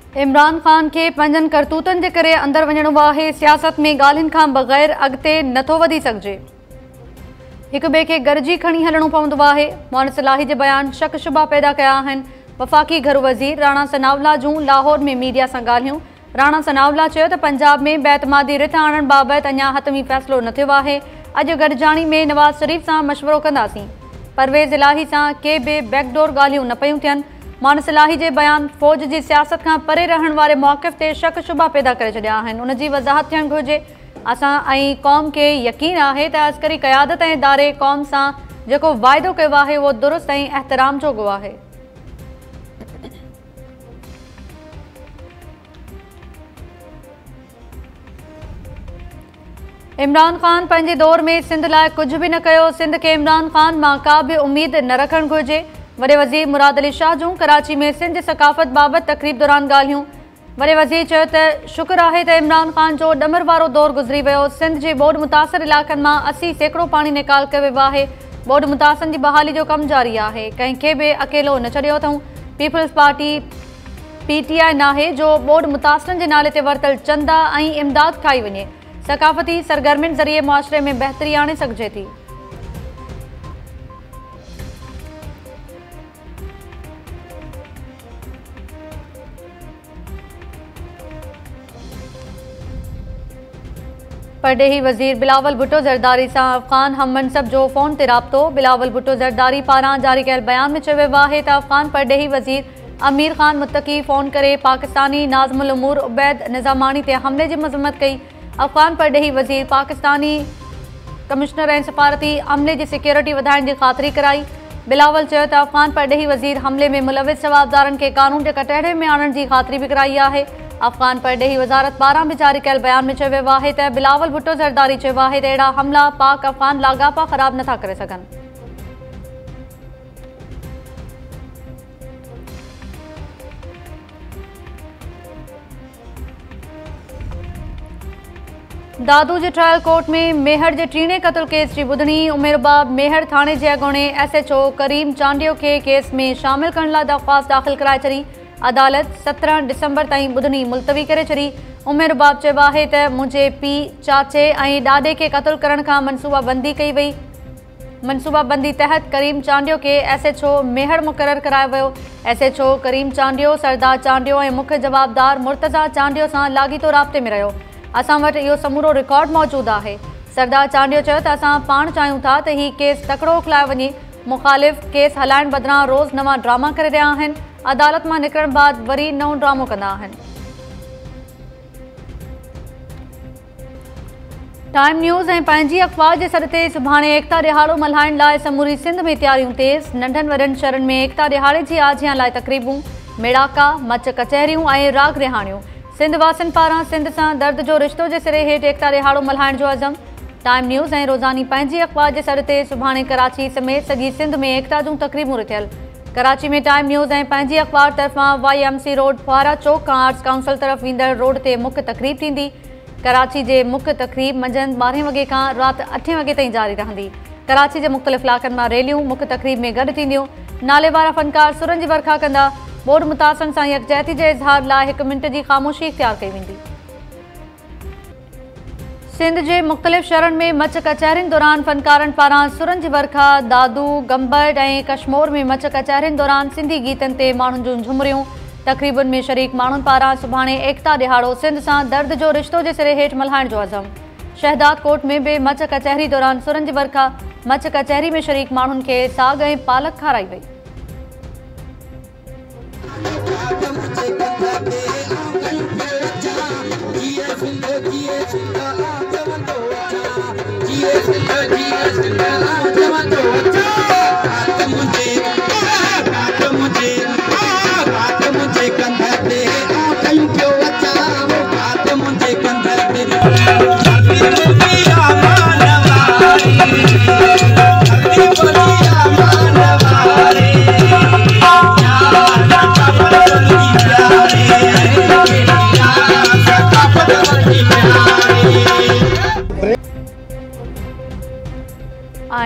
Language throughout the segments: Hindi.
इमरान ख़ान के पंजन करतूतन के करे अंदर वञणो आहे। सियासत में ॻाल्हियुनि खां बग़ैर अॻिते नथो वधी सघिजे। हिक ॿिए खे गॾिजी खणी हलणो पवंदो आहे। मोहन सलाही जे बयान शक शुबा पैदा कया आहिनि। वफ़ाक़ी घरू वज़ीर राणा सनावला जूं लाहौर में मीडिया सां ॻाल्हियूं। राणा सनावला चयो त पंजाब में बेतमादी रिथ आणण बाबति अञा हतमी फ़ैसिलो न थियो आहे। अॼु गॾिजाणी में नवाज़ शरीफ़ सां मशवरो कंदासीं। परवेज़ इलाही सां के बि बैकडोर ॻाल्हियूं न पयूं थियनि। मोहन सलाही जे बयान फ़ौज जी सियासत खां परे रहण वारे मौक़िफ़ ते शक शुबा पैदा करे छॾिया आहिनि। उन जी वज़ाहत थियणु घुरिजे। असां ऐं क़ौम खे यकीन आहे त अस्करी क़यादत ऐं दारे क़ौम सां जेको वाइदो कयो आहे उहो दुरुस्त ऐं एहतराम जोॻो आहे। इमरान ख़ान पंहिंजे दौर में सिंध लाइ कुझु बि न कयो। सिंध खे इमरान ख़ान मां का बि उमेद न रखणु घुरिजे। वॾे वज़ीर मुराद अली शाह जूं कराची में सिंध जी सक़ाफ़त बाबति तक़रीब दौरान ॻाल्हियूं। वॾे वज़ीर चयो त शुक्र आहे त इमरान ख़ान जो ॾमर वारो दौरु गुज़री वियो। सिंध जे ॿोॾि मुतासिर इलाइक़नि मां 80 सैकड़ो पाणी निकाल कयो वियो आहे। ॿोॾि मुतासिरनि जी बहाली जो कमु जारी आहे। कंहिंखे बि अकेलो न छॾियो अथऊं। पीपल्स पार्टी PTI नाहे जो ॿोॾि मुतासिरनि जे नाले ते वरितल चंदा ऐं इमदाद खाई वञे। सक़ाफ़ती सरगर्मियुनि ज़रिए मुआशिरे में बहितरी आणे सघिजे थी। परडेही वज़ीर बिलावल भुट्टो ज़रदारी सां अफ़गान हम मनसब जो फ़ोन ते राब्तो। बिलावल भुट्टो ज़रदारी पारां जारी कयल बयान में चयो वियो आहे त अफ़गान परडेही वज़ीर अमीर ख़ान मुत्तकी फ़ोन करे पाकिस्तानी नाज़मुल उमूर उबैद निज़ामानी ते हमले जी मज़म्मत कई। अफ़गान परडेही वज़ीर पाकिस्तानी कमिश्नर ऐं सफ़ारती अमले जी सिक्योरिटी वधाइण जी ख़ातिरी कराई। बिलावल चयो त अफ़गान परडेही वज़ीर हमले में मुलविस जवाबदारनि खे कानून जे कटहरे में आणण जी ख़ातिरी बि कराई आहे। अफ़गान परडेही वज़ारत पारां बि जारी कयल बयान में चयो वियो आहे त बिलावल भुट्टो ज़रदारी चयो आहे त अहिड़ा हमला पाक अफ़गान लाॻापा ख़राब नथा करे सघनि। दादू जे ट्रायल कोर्ट में मेहर जे टीणे क़त्ल केस जी ॿुधणी। उमेरबाब मेहर थाणे जे अॻूणे SHO करीम चांडियो खे केस में शामिल करण लाइ दरख़्वास्त दाख़िल कराए छॾी। अदालत 17 डिसंबर ताईं ॿुधणी मुलतवी करे छॾी। उमेरबाब चयो आहे त मुंहिंजे पीउ चाचे ऐं ॾाॾे खे क़त्ल करण खां मनसूबाबंदी कई वई। मनसूबाबंदी तहत करीम चांडियो खे SHO मेहर मुक़ररु करायो वियो। SHO करीम चांडियो सरदार चांडियो ऐं मुख्य जवाबदार मुर्तज़ा चांडियो सां लाॻीतो राब्ते में रहियो। असां वटि इहो समूरो रिकॉर्ड मौजूदु आहे। सरदार चांडियो चयो त असां पाण चाहियूं था त हीउ केस तकिड़ो उखलायो वञे। मुख़ालिफ़ केस हलाइण बदिरां रोज़ नवां ड्रामा करे रहिया आहिनि। अदालत मां निकिरण बाद वरी नओं ड्रामो कंदा आहिनि। टाइम न्यूज़ ऐं पंहिंजी अख़बार जे सर ते सुभाणे एकता ॾिहाड़ो मल्हाइण लाइ समूरी सिंध में तयारियूं तेज़। नंढनि वॾनि शहरनि में एकता ॾिहाड़े जी आजियां लाइ तक़रीबूं, मेड़ाका, मच कचहरियूं ऐं राग रिहाणियूं। सिंध वासियुनि पारां सिंध सां दर्द जो रिश्तो जे सिरे हेठि एकता ॾिहाड़ो मल्हाइण जो अज़म। टाइम न्यूज़ ऐं रोज़ानी पंहिंजी अख़बार जे सर ते सुभाणे कराची समेत सॼी सिंध में एकता जूं तक़रीबूं रिथियल। कराची में टाइम न्यूज़ ऐं पंहिंजी अख़बार तरफ़ां YMC रोड फुहारा चौक खां आर्ट्स काउंसिल तरफ़ वेंदड़ रोड ते मुख्य तक़रीब थींदी। कराची जे मुख्य तक़रीब मंझंदि 12 वॻे खां राति 8 वॻे ताईं जारी रहंदी। कराची जे मुख़्तलिफ़ इलाइक़नि मां रैलियूं मुख्य तक़रीब में गॾु थींदियूं। नाले वारा फ़नकार सुरनि जी वर्खा कंदा। ॿोॾि मुतासिरनि सां यकजहती जे इज़हार लाइ 1 मिंट जी ख़ामोशी इख़्तियार कई वेंदी। सिंध जे मुख़्तलिफ़ शहरनि में मच कचहरियुनि दौरान फ़नकारनि पारां सुरनि जी वर्खा, दादू, गंबड़ ऐं कश्मोर में मच कचहरियुनि दौरान सिंधी गीतनि ते माण्हुनि जूं झुमरियूं। तक़रीबुनि में शरीक माण्हुनि पारां सुभाणे एकता ॾिहाड़ो सिंध सां दर्द जो रिश्तो जे सिरे हेठि मल्हाइण जो अज़म। शहदाद कोट में बि मच कचहरी दौरान सुरनि जी वर्खा। मच कचहरी में शरीक माण्हुनि खे साग ऐं पालक खाराई वई।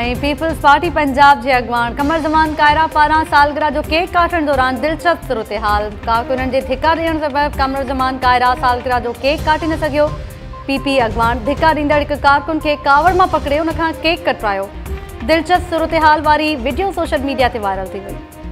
पीपल्स पार्टी पंजाब के अगवान कमर ज़मान कायरा पारां सालगिरह जो केक काटण दौरान दिलचस्प सूरत हाल। कारकुननि जे धिका ॾियण सबबि कमर ज़मान कायरा सालगिरह जो केक काटे न सघियो। पीपी अगवान धिका ॾींदड़ हिकु कारकुन खे कावड़ मां पकड़े उन खां केक कटवायो। दिलचस्प सूरत हाल वारी वीडियो सोशल मीडिया ते वायरल थी वई।